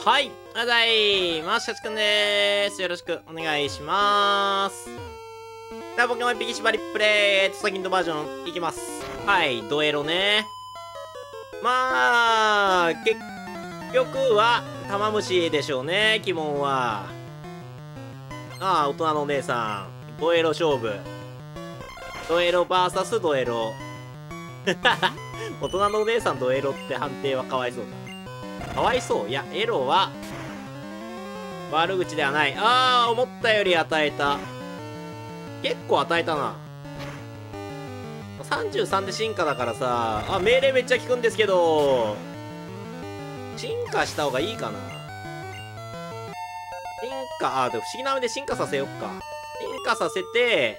はい、ありがとうございます。シャチくんでーす。よろしくお願いしまーす。さあ、ポケモン一匹縛りプレイ、先のバージョンいきます。はい、ドエロね。まあ、結局は、玉虫でしょうね、鬼門は。ああ、大人のお姉さん。ドエロ勝負。ドエロ VS ドエロ。大人のお姉さんドエロって判定はかわいそうだ。かわいそう。いや、エロは、悪口ではない。ああ、思ったより与えた。結構与えたな。33で進化だからさ、あ、命令めっちゃ効くんですけど、進化した方がいいかな。進化、でも不思議な目で進化させよっか。進化させて、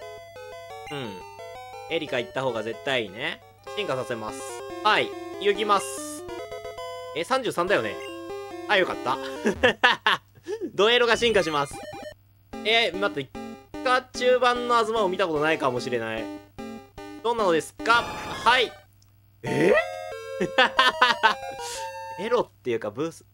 エリカ行った方が絶対いいね。進化させます。はい、行きます。33だよね。あ、よかった。ドエロが進化します。待って、ピカチュウ版のアズマを見たことないかもしれない。どんなのですか？はい。エロっていうか、ブース、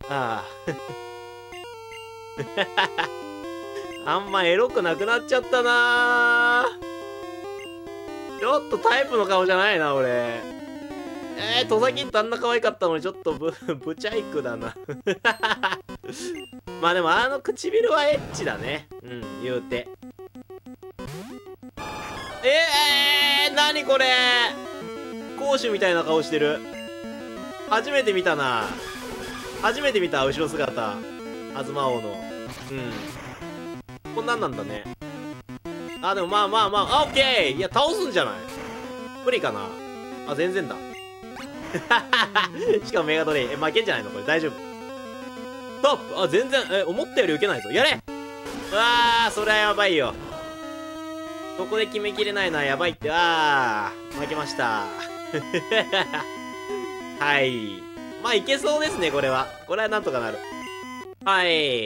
あんまエロくなくなっちゃったなー。ちょっとタイプの顔じゃないな、俺。トサキってあんな可愛かったのにちょっとブチャイクだな。まあでもあの唇はエッチだね。言うて。何これ、攻守みたいな顔してる。初めて見たな。初めて見た、後ろ姿。アズマ王の。こんなんなんだね。でもまあ、オッケー。いや、倒すんじゃない？無理かな。全然だ。しかもメガドレイ。負けんじゃないのこれ。大丈夫。トップ。全然、思ったより受けないぞ。やれ！うわー、それはやばいよ。ここで決めきれないのはやばいって。負けました。はい。まあ、いけそうですね、これは。これはなんとかなる。はい。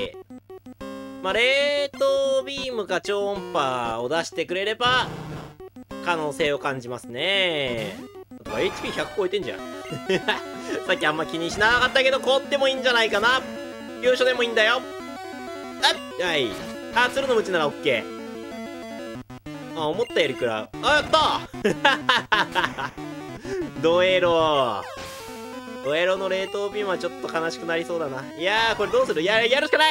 まあ、冷凍ビームか超音波を出してくれれば、可能性を感じますね。HP100 超えてんじゃん。さっきあんま気にしなかったけど、凍ってもいいんじゃないかな。急所でもいいんだよ。はい。鶴のムチなら OK。思ったより食らう。やったドエロの冷凍ビームはちょっと悲しくなりそうだな。いやー、これどうする？やるしかない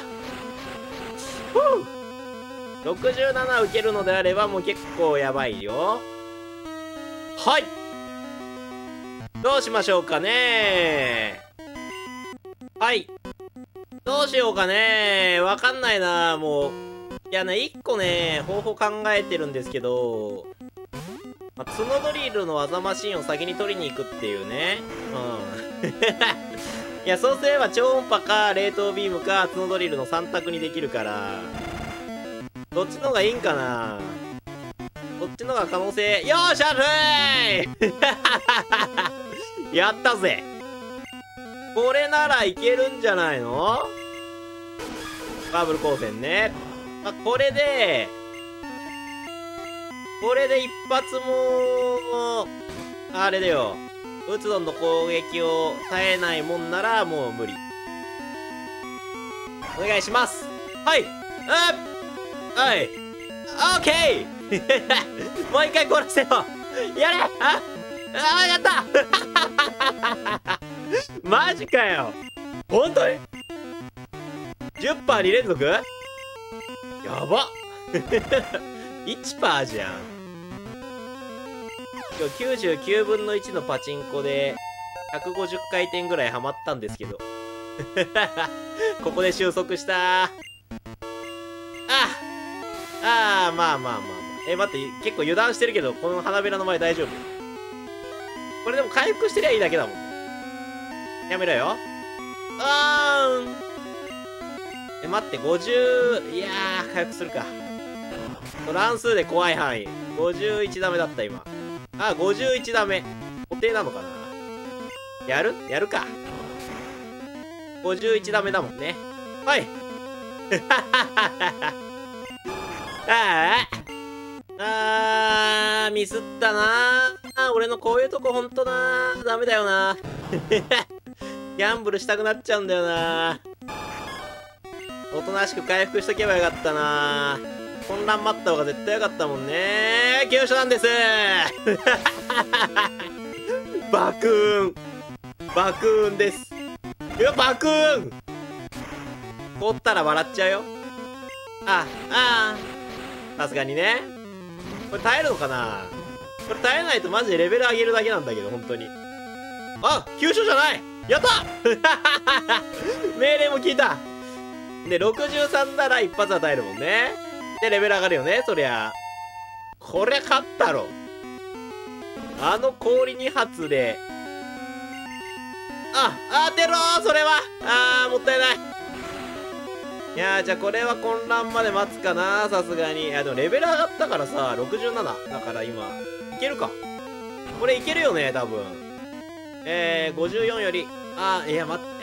。67受けるのであればもう結構やばいよ。はい。どうしましょうかね。はい。どうしようかね。わかんないな、もう。いやね、一個ね、方法考えてるんですけど、角ドリルの技マシンを先に取りに行くっていうね。いや、そうすれば超音波か冷凍ビームか角ドリルの3択にできるから、どっちの方がいいんかな。こっちの方が可能性。よーし、あるーいやったぜ。これならいけるんじゃないの？バブル光線ね。これで一発も、あれだよ。ウツドンの攻撃を耐えないもんならもう無理。お願いします。はい。はい。オッケーもう一回殺せよ。やれ。やったマジかよ。本当に 10%2 連続やば1% じゃん。今日99分の1のパチンコで150回転ぐらいハマったんですけどここで収束した。まあ。待って、結構油断してるけど、この花びらの前大丈夫？これでも回復してりゃいいだけだもんね。やめろよ。待って、50、いやー、回復するか。乱数で怖い範囲。51ダメだった、今。51ダメ。固定なのかな。やるか。51ダメだもんね。はい。ミスったな。俺のこういうとこほんとな。ダメだよな。いギャンブルしたくなっちゃうんだよな。おとなしく回復しとけばよかったな。混乱待った方が絶対よかったもんね。急所なんですバクーンバクーンです。いやバクーン凍ったら笑っちゃうよ。さすがにね。これ耐えるのかな。これ耐えないとマジでレベル上げるだけなんだけど、本当に。急所じゃない。やった命令も聞いた。で、63なら一発は耐えるもんね。で、レベル上がるよね、そりゃ。こりゃ勝ったろ。あの氷2発で。当てろー、それは。もったいない。いやー、じゃあこれは混乱まで待つかな、さすがに。いや、でもレベル上がったからさ、67。だから今、いけるか。これいけるよね、多分。54より。いや、待って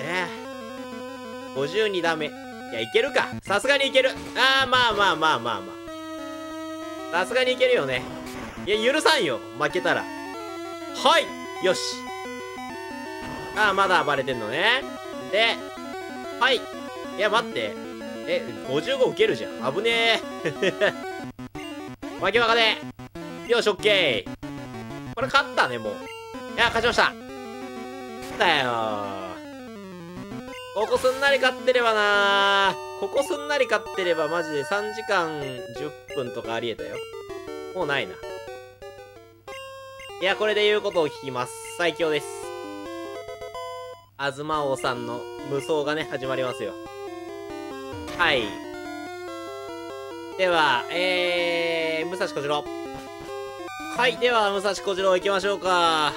、52ダメ。いや、いけるか。さすがにいける。まあ。さすがにいけるよね。いや、許さんよ。負けたら。はい。よし。まだ暴れてんのね。で、はい。いや、待って。55受けるじゃん。危ねえ。負け分かねえ。よし、オッケー。これ勝ったね、もう。いや、勝ちました。だよ。ここすんなり勝ってればな。ここすんなり勝ってればマジで3時間10分とかありえたよ。もうないな。いや、これで言うことを聞きます。最強です。あずま王さんの無双がね、始まりますよ。はい。では、武蔵小次郎。はい、では、武蔵小次郎行きましょうか。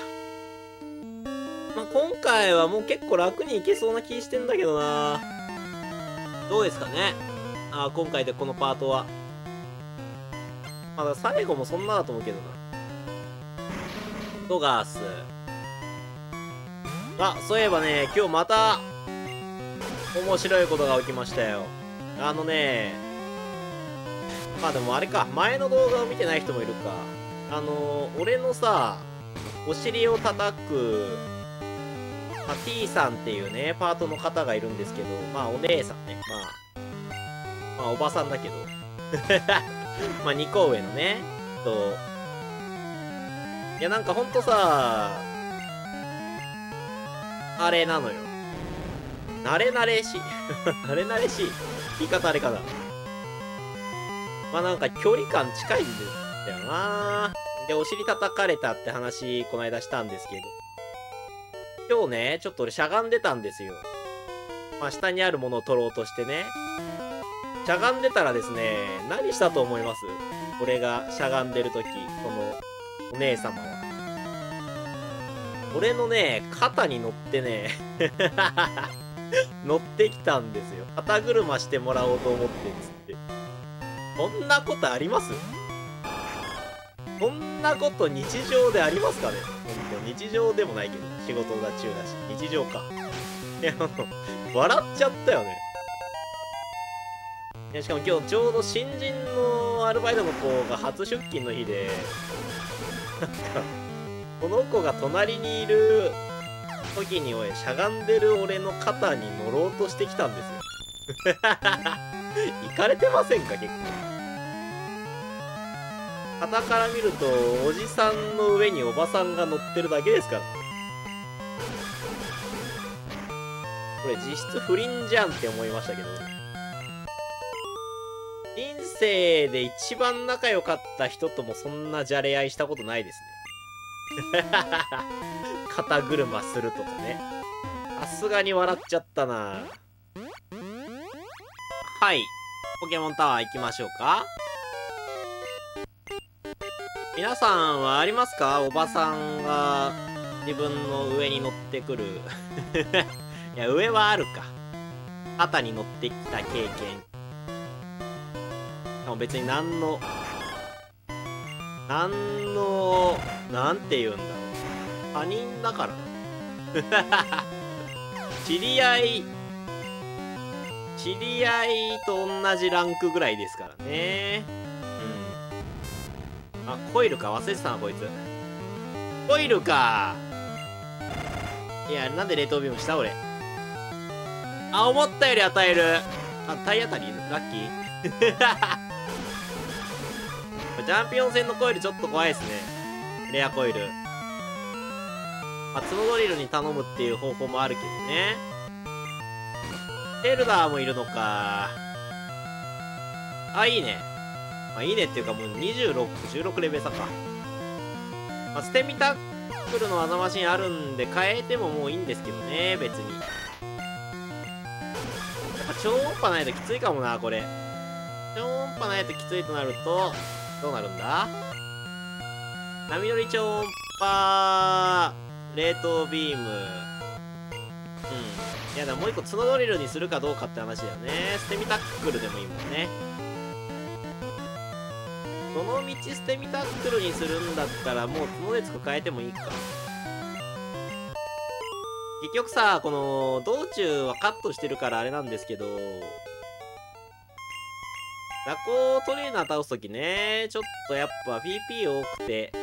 今回はもう結構楽にいけそうな気してんだけどな。どうですかね。今回でこのパートは。まだ最後もそんなだと思うけどな。ドガース。そういえばね、今日また、面白いことが起きましたよ。でもあれか、前の動画を見てない人もいるか。俺のさ、お尻を叩く、T さんっていうね、パートの方がいるんですけど、お姉さんね。おばさんだけど。2個上のね。いや、なんかほんとさ、あれなのよ。慣れ慣れしい。慣れ慣れしい。言い方あれかな。なんか距離感近いんだよな。で、お尻叩かれたって話、この間したんですけど。今日ね、ちょっと俺しゃがんでたんですよ。下にあるものを取ろうとしてね。しゃがんでたらですね、何したと思います？俺がしゃがんでるとき、このお姉様は。俺のね、肩に乗ってね、乗ってきたんですよ。肩車してもらおうと思って、つって。こんなことあります？こんなこと日常でありますかね？ほんと、日常でもないけど、仕事だ中だし、日常か。いや、笑っちゃったよね。いや、しかも今日ちょうど新人のアルバイトの子が初出勤の日で、なんか、この子が隣にいる時にしゃがんでる俺の肩に乗ろうとしてきたんですよ。イカれてませんか、結構。肩から見ると、おじさんの上におばさんが乗ってるだけですから。これ実質不倫じゃんって思いましたけど。人生で一番仲良かった人ともそんなじゃれ合いしたことないですね。肩車するとかね。さすがに笑っちゃったな。はい。ポケモンタワー行きましょうか。皆さんはありますか？おばさんが自分の上に乗ってくる。いや、上はあるか。肩に乗ってきた経験。でも別になんて言うんだろう。他人だから。知り合いと同じランクぐらいですからね。コイルか。忘れてたな、こいつ。コイルか。いや、なんで冷凍ビームした俺。 あ、思ったより与える。あ、体当たりラッキーチャンピオン戦のコイルちょっと怖いですね。レアコイル。まあ、角ドリルに頼むっていう方法もあるけどね。エルダーもいるのか。あ、いいね。まあ、いいねっていうかもう26、16レベル差か。まあ、捨て身タックルの技マシンあるんで変えてももういいんですけどね、別に。やっぱ超音波ないときついかもな、これ。超音波ないときついとなると、どうなるんだ？波乗り超音波、冷凍ビーム。いや、でももう一個角ドリルにするかどうかって話だよね。捨て身タックルでもいいもんね。どの道捨て身タックルにするんだったらもう角でつく変えてもいいか。結局さ、この道中はカットしてるからあれなんですけど、ラコトレーナー倒すときね、ちょっとやっぱ PP 多くて、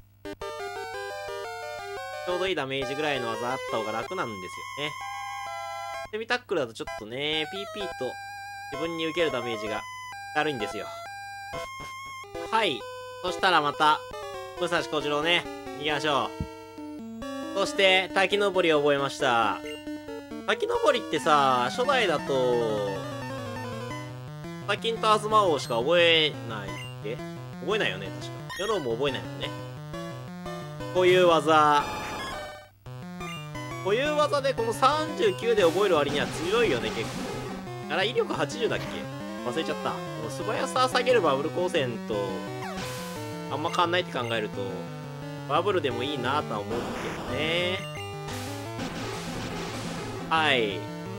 ちょうどいいダメージぐらいの技あった方が楽なんですよね。捨て身タックルだとちょっとね、PP と自分に受けるダメージが軽いんですよ。はい。そしたらまた、武蔵小次郎ね、行きましょう。そして、滝登りを覚えました。滝登りってさ、初代だと、サキンと東王しか覚えないっけ？覚えないよね、確か。ヨロも覚えないもんね。こういう技。こういう技でこの39で覚える割には強いよね、結構。あら、威力80だっけ？忘れちゃった。この素早さ下げるバブル光線と、あんま変わんないって考えると、バブルでもいいなとは思うけどね。はい。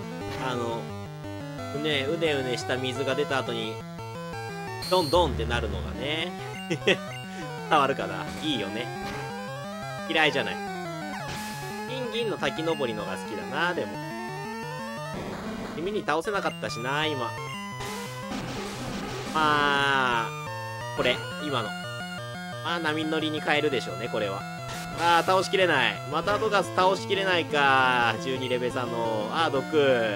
うねうねした水が出た後に、ドンドンってなるのがね。伝わるかな？いいよね。嫌いじゃない。金銀の滝登りのが好きだな、でも。君に倒せなかったしな、今。まあ、これ、今の。まあ、波乗りに変えるでしょうね、これは。ああ、倒しきれない。またドガス倒しきれないか。12レベル差の。ああ、毒。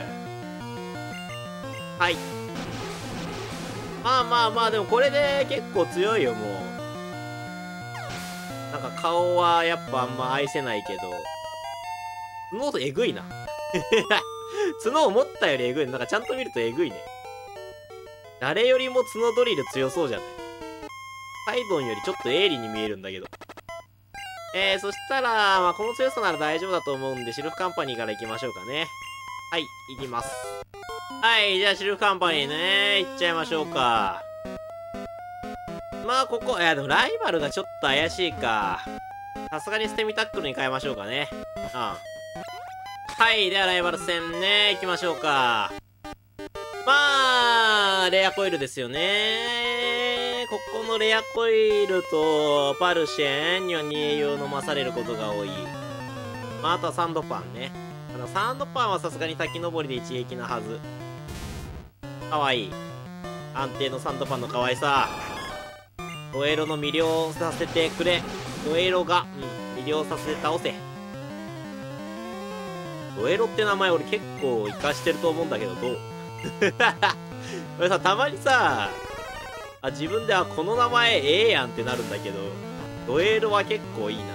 はい。まあまあまあ、でもこれで結構強いよ、もう。なんか顔はやっぱあんま愛せないけど。角とえぐいな。角思ったよりえぐい。なんかちゃんと見るとえぐいね。誰よりも角ドリル強そうじゃない？サイドンよりちょっと鋭利に見えるんだけど。そしたら、まあ、この強さなら大丈夫だと思うんで、シルフカンパニーから行きましょうかね。はい、行きます。はい、じゃあシルフカンパニーね、行っちゃいましょうか。まあ、ここ、いや、でもライバルがちょっと怪しいか。さすがに捨て身タックルに変えましょうかね。はい、ではライバル戦ね、行きましょうか。まあ、レアコイルですよね。ここのレアコイルとパルシェンには煮え湯を飲まされることが多い。まあ、あとはサンドパンね。サンドパンはさすがに滝登りで一撃なはず。かわいい。安定のサンドパンの可愛さ。ドエロの魅了させてくれ。ドエロが、魅了させて倒せ。ドエロって名前俺結構活かしてると思うんだけど、どう？俺さ、たまにさ、自分でこの名前ええやんってなるんだけど、ドエロは結構いいな。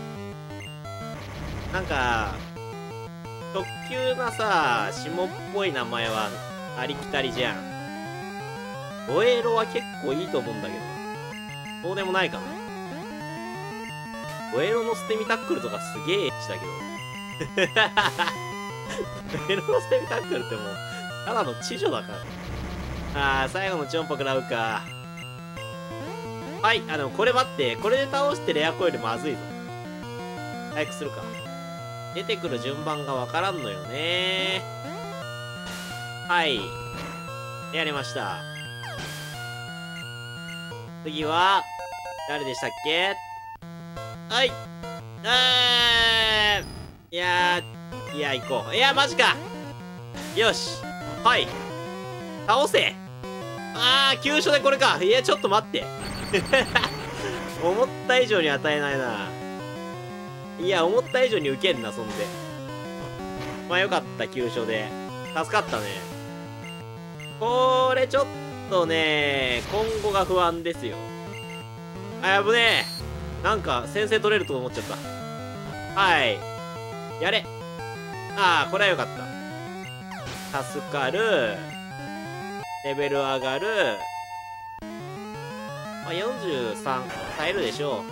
なんか、特急なさ、下っぽい名前はありきたりじゃん。ドエロは結構いいと思うんだけど、そうでもないかな。ドエロの捨て身タックルとかすげえエッチだけど。ドエロの捨て身タックルってもう、ただの知女だから。最後のチョンパ食らうか。はい、でもこれ待って。これで倒してレアコイルまずいぞ。早くするか。出てくる順番がわからんのよね。はい。やりました。次は、誰でしたっけ？はい。いや、行こう。いや、マジか。よし。はい。倒せ。急所でこれか。いや、ちょっと待って。思った以上に与えないな。いや、思った以上に受けんな、そんで。まあよかった、急所で。 助かったね。これちょっとね、今後が不安ですよ。あ、やぶねえ。なんか先制取れると思っちゃった。はい。やれ。ああ、これはよかった。助かる。レベル上がる。まあ、43耐えるでしょ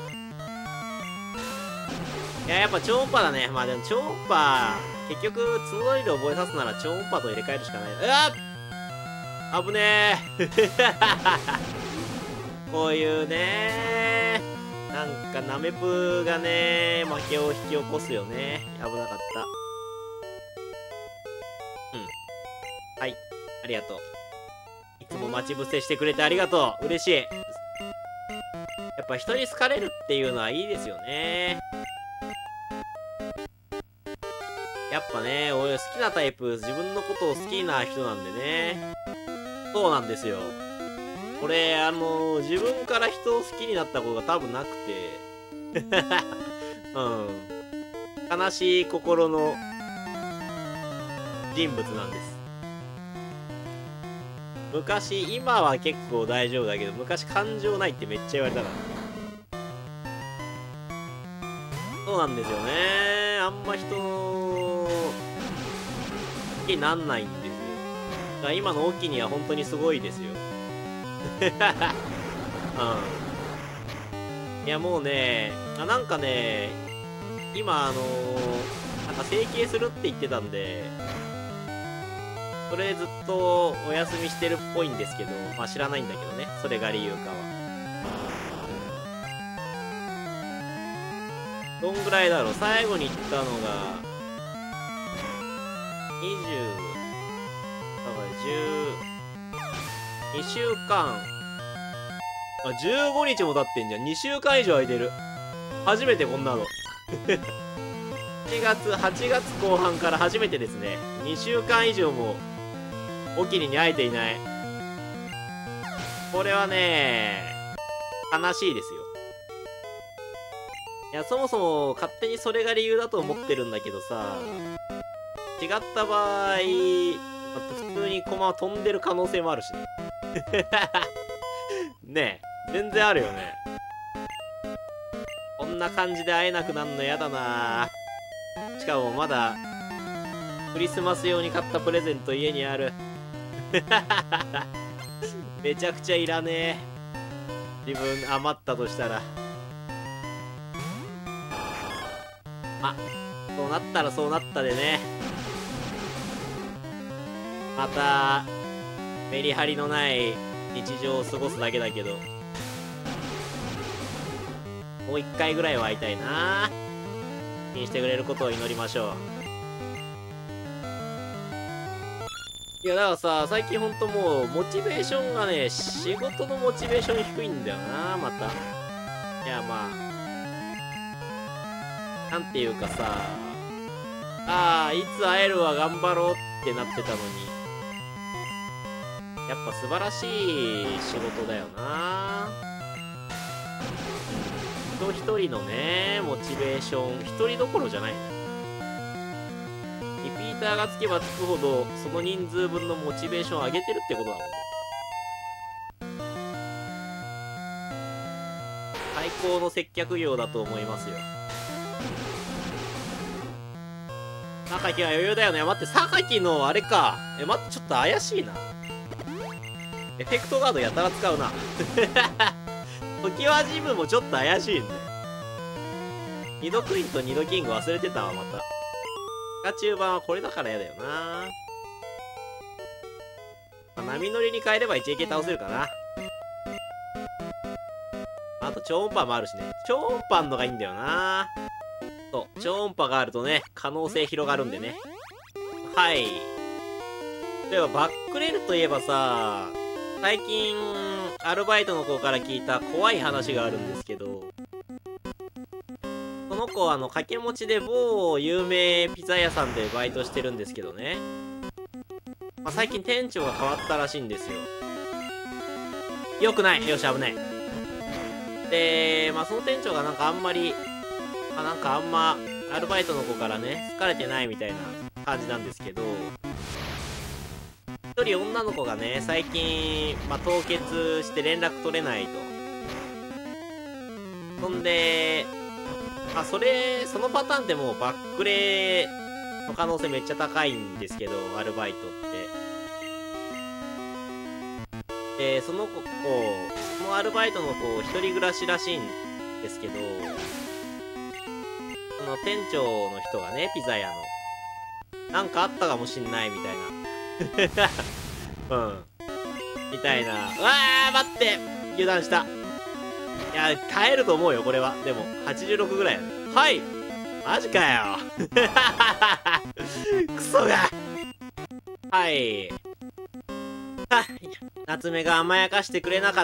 う。いや、やっぱ超音波だね。まあでも超音波、結局角ドリル覚えさすなら超音波と入れ替えるしかない。うわっ、危ねえ。こういうね、なんかナメプがね、負けを引き起こすよね。危なかった。うん。はい。ありがとう。いつも待ち伏せしてくれてありがとう。嬉しい。やっぱ人に好かれるっていうのはいいですよね。やっぱね、俺好きなタイプ、自分のことを好きな人なんでね。そうなんですよ。俺、自分から人を好きになったことが多分なくて。うん。悲しい心の人物なんです。昔、今は結構大丈夫だけど、昔感情ないってめっちゃ言われたから。そうなんですよね。あんま人の好きになんないんですよ。だから今のオキには本当にすごいですよ。うん。いやもうね、なんかね、今なんか整形するって言ってたんで、それずっとお休みしてるっぽいんですけど、まあ知らないんだけどね、それが理由かは。どんぐらいだろう、最後に行ったのが、20、だから2週間、あ、15日も経ってんじゃん。2週間以上空いてる。初めてこんなの。8月後半から初めてですね。2週間以上も、おきにに会えていない。これはね、悲しいですよ。いや、そもそも勝手にそれが理由だと思ってるんだけどさ、違った場合、普通に駒は飛んでる可能性もあるしね。ねえ、全然あるよね。こんな感じで会えなくなるのやだな。しかもまだ、クリスマス用に買ったプレゼント家にある。めちゃくちゃいらねえ。自分余ったとしたら。あ、そうなったらそうなったでね。また、メリハリのない日常を過ごすだけだけど。もう一回ぐらいは会いたいな。気にしてくれることを祈りましょう。いや、だからさ、最近ほんともう、モチベーションがね、仕事のモチベーション低いんだよな、また。いや、まあ。なんていうかさ、いつ会えるわ、頑張ろうってなってたのに。やっぱ素晴らしい仕事だよな。人一人のね、モチベーション、一人どころじゃない。リピーターがつけばつくほど、その人数分のモチベーションを上げてるってことだもんね。最高の接客業だと思いますよ。榊は余裕だよね。待って、榊のあれか。待って、ちょっと怪しいな。エフェクトガードやたら使うな。時はジムもちょっと怪しいんだよ。2度クイーンと2度キング忘れてたわ、また。ピカチュウ版はこれだからやだよな。まあ、波乗りに変えれば 1AK 倒せるかな。あと超音波もあるしね。超音波のがいいんだよな。そう、超音波があるとね、可能性広がるんでね。はい。例えばバックレルといえばさ、最近、アルバイトの子から聞いた怖い話があるんですけど、その子は掛け持ちで某有名ピザ屋さんでバイトしてるんですけどね。まあ、最近店長が変わったらしいんですよ。よくない。よし、危ない。で、まあその店長がなんかあんまり、なんかあんまアルバイトの子からね、好かれてないみたいな感じなんですけど、 一人女の子がね、最近、まあ、凍結して連絡取れないと。そんで、あ、そのパターンってもうバックレの可能性めっちゃ高いんですけど、アルバイトって。で、そのアルバイトの子、一人暮らしらしいんですけど、その店長の人がね、ピザ屋の、なんかあったかもしんないみたいな。うん。みたいな。うわー、待って、油断した。いや、耐えると思うよ、これは。でも、86ぐらいやね。はい、マジかよ。クソが。はい。は、夏目が甘やかしてくれなかった。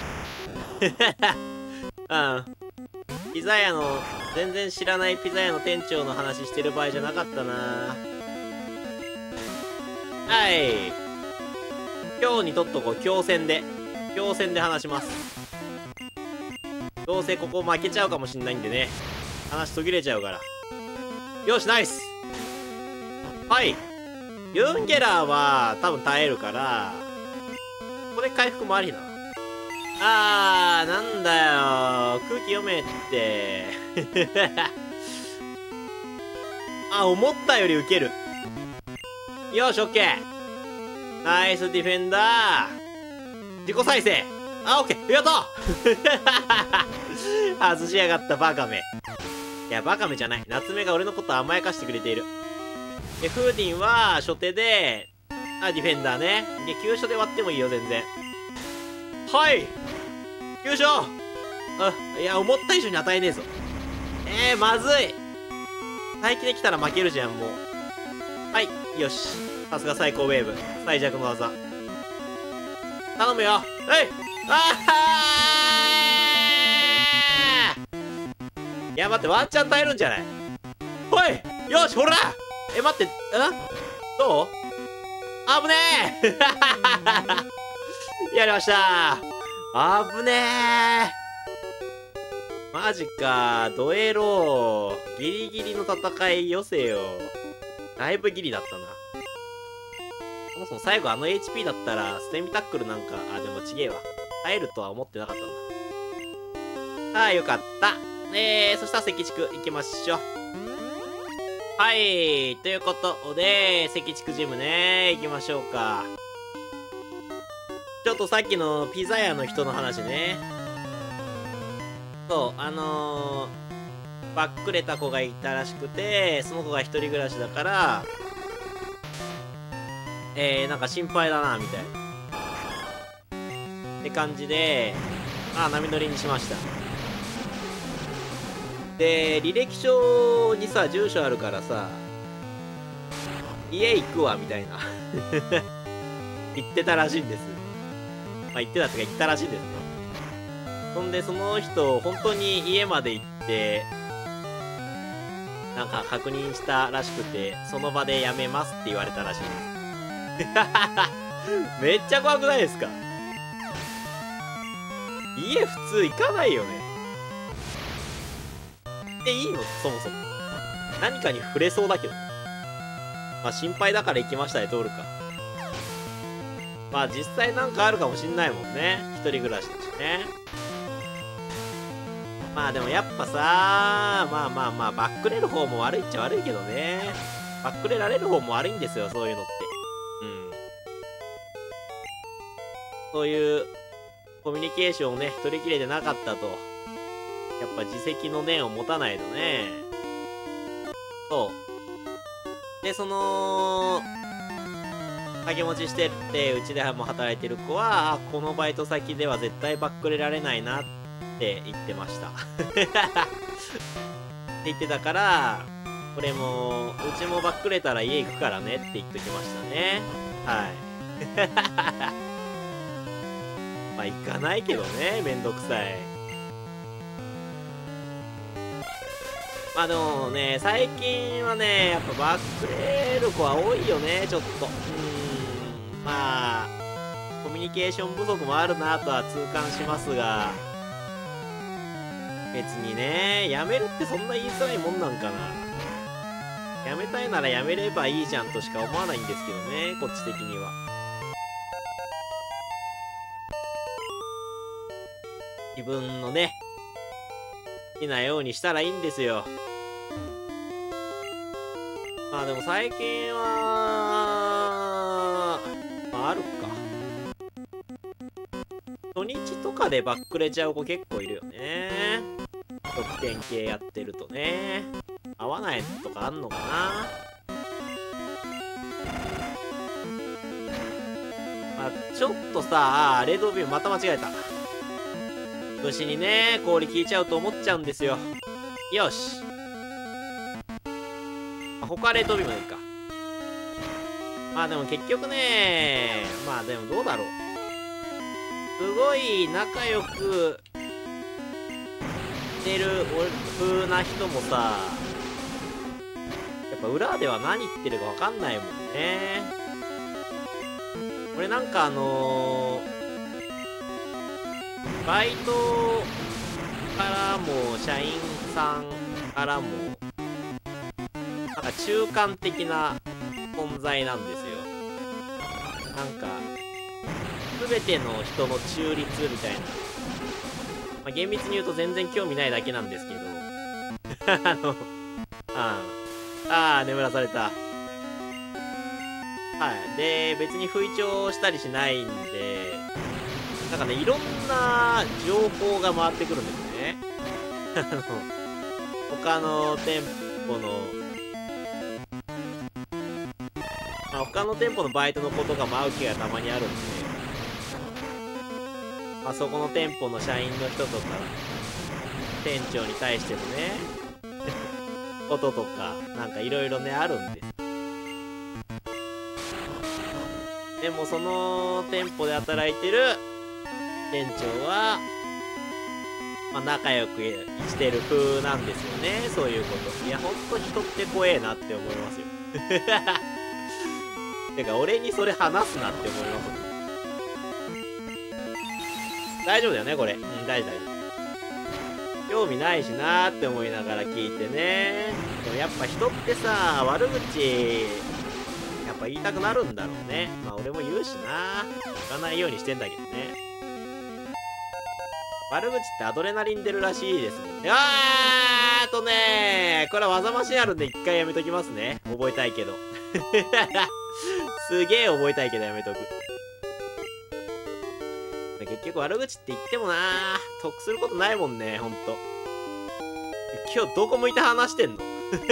うん。ピザ屋の、全然知らないピザ屋の店長の話してる場合じゃなかったな。はい。今日にとっとこう、強戦で話します。どうせここ負けちゃうかもしんないんでね。話途切れちゃうから。よし、ナイス。はい。ユンゲラーは多分耐えるから、これ回復もありな。なんだよ。空気読めって。思ったよりウケる。よし、オッケー。ナイスディフェンダー。自己再生。オッケー。やった外しやがったバカめ。いや、バカめじゃない。夏目が俺のこと甘やかしてくれている。で、フーディンは初手で、ディフェンダーね。で、急所で割ってもいいよ、全然。はい、急所。いや、思った以上に与えねえぞ。まずい。待機できたら負けるじゃん、もう。はい、よし。さすが最高ウェーブ。最弱の技。頼むよ。はい。いや、待って、ワンチャン耐えるんじゃない？ほい、よし、ほら。待って、どう？危ねえ。やりました。危ねえ。マジか、ドエロー。ギリギリの戦いよせよ。だいぶギリだったな。そもそも最後HP だったら、捨て身タックルなんか、でもちげえわ。耐えるとは思ってなかったんだ。よかった。そしたら赤畜行きましょう。はい、ということで、赤畜ジムね、行きましょうか。ちょっとさっきのピザ屋の人の話ね。そう、バックれた子がいたらしくて、その子が一人暮らしだから、なんか心配だな、みたいな。って感じで、波乗りにしました。で、履歴書にさ、住所あるからさ、家行くわ、みたいな。言ってたらしいんです。言ってたってか言ったらしいんですね。そんで、その人、本当に家まで行って、なんか確認したらしくて、その場で辞めますって言われたらしいです。めっちゃ怖くないですか？家普通行かないよね。いいの？そもそも。何かに触れそうだけど。心配だから行きましたで通るか。実際なんかあるかもしんないもんね。一人暮らしだしね。でもやっぱさ、バックれる方も悪いっちゃ悪いけどね。バックれられる方も悪いんですよ、そういうのって。そういうコミュニケーションをね、取り切れてなかったと。やっぱ自責の念を持たないとね。そう。で、掛け持ちしてって、うちでも働いてる子は、このバイト先では絶対バックれられないなって言ってました。って言ってたから、これも、うちもバックれたら家行くからねって言っときましたね。はい。行かないけどね、めんどくさい。でもね、最近はね、やっぱバックれる子は多いよね、ちょっと。コミュニケーション不足もあるなとは痛感しますが、別にね、やめるってそんな言いづらいもんなんかな。 やめたいならやめればいいじゃんとしか思わないんですけどね、こっち的には。自分のね、好きなようにしたらいいんですよ。まあでも最近は、まああるか。初日とかでバックれちゃう子結構いるよね。得点系やってるとね。合わないとかあんのかな。まあちょっとさ、レッドビームまた間違えた。虫にね、氷効いちゃうと思っちゃうんですよ。よし。他レッドビームでいいか。まあでも結局ね、まあでもどうだろう。すごい仲良くしてる風な人もさ、やっぱ裏では何言ってるか分かんないもんね。俺なんかバイトからも社員さんからもなんか中間的な存在なんですよ。なんか全ての人の中立みたいな、まあ、厳密に言うと全然興味ないだけなんですけど眠らされた。はい。で、別に不意調したりしないんで、なんかね、いろんな情報が回ってくるんですね。他の店舗の、まあ、他の店舗のバイトの子とかも会う機会がたまにあるんで、まあ、そこの店舗の社員の人とか、店長に対してのね、こととか、なんかいろいろね、あるんです。でもその店舗で働いてる店長は、まあ、仲良くしてる風なんですよね。そういうこと。いや、ほんと人って怖えなって思いますよ。てか、俺にそれ話すなって思います。大丈夫だよね、これ。うん、大丈夫、大丈夫。興味ないしなーって思いながら聞いてね。でもやっぱ人ってさ、悪口、やっぱ言いたくなるんだろうね。まあ俺も言うしな。言わないようにしてんだけどね。悪口ってアドレナリン出るらしいですもんね。これは技マシンあるんで一回やめときますね。覚えたいけど。すげえ覚えたいけどやめとく。結局悪口って言ってもな得することないもんね、ほんと。今日どこ向いて話してんの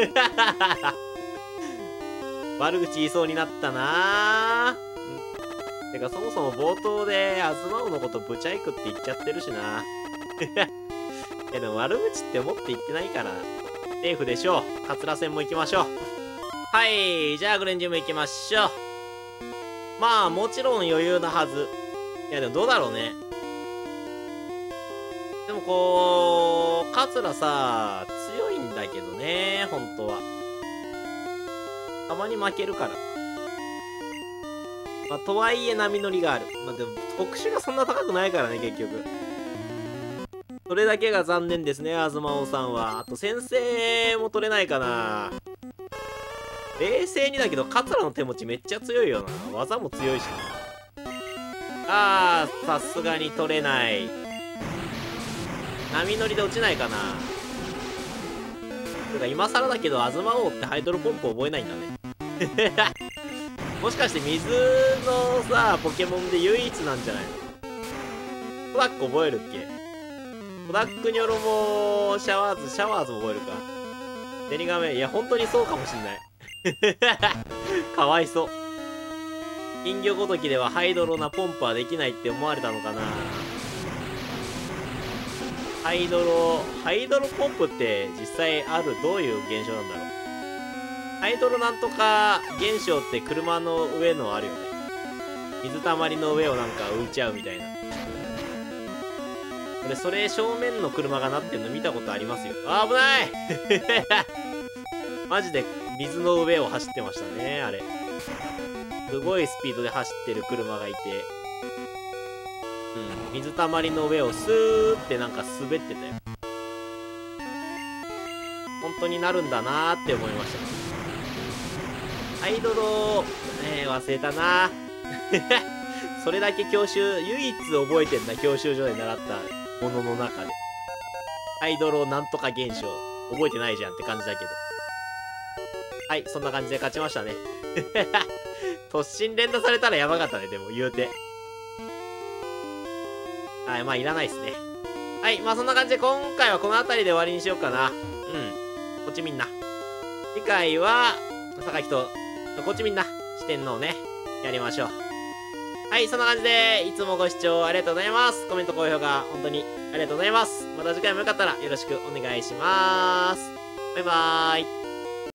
悪口言いそうになったなぁ。てかそもそも冒頭でアズマオのことブチャイクって言っちゃってるしな。でも悪口って思って言ってないからセーフでしょう。カツラ戦も行きましょう。はい、じゃあグレンジム行きましょう。まあもちろん余裕なはず。いやでもどうだろうね。でもこうカツラさ強いんだけどね、本当は。たまに負けるから。まあ、とはいえ波乗りがある。まあでも特殊がそんな高くないからね、結局。それだけが残念ですね、あずまおさんは。あと先生も取れないかな。冷静にだけどカツラの手持ちめっちゃ強いよな。技も強いし。さすがに取れない。波乗りで落ちないかな。てか今更だけど、アズマ王ってハイドロポンプ覚えないんだね。もしかして水のさ、ポケモンで唯一なんじゃないの？コダック覚えるっけ？コダックニョロもシャワーズも覚えるか。デニガメ、いや本当にそうかもしんない。かわいそう。金魚ごときではハイドロなポンプはできないって思われたのかな。ハイドロポンプって実際ある？どういう現象なんだろう。ハイドロなんとか現象って車の上のあるよね。水たまりの上をなんか浮いちゃうみたいな。俺それ正面の車がなってんの見たことありますよ。あ、危ないマジで水の上を走ってましたね、あれ。すごいスピードで走ってる車がいて、水たまりの上をスーってなんか滑ってたよ。本当になるんだなーって思いました。 ハイドロ忘れたな。それだけ唯一覚えてんな、教習所で習ったものの中で。ハイドロなんとか現象。覚えてないじゃんって感じだけど。はい、そんな感じで勝ちましたね。突進連打されたらやばかったね、でも、言うて。はい、まあ、いらないっすね。はい、まあ、そんな感じで今回はこの辺りで終わりにしようかな。うん。こっちみんな。次回は、榊と、こっちみんな、四天王ね、やりましょう。はい、そんな感じで、いつもご視聴ありがとうございます。コメント、高評価、本当にありがとうございます。また次回もよかったらよろしくお願いします。バイバーイ。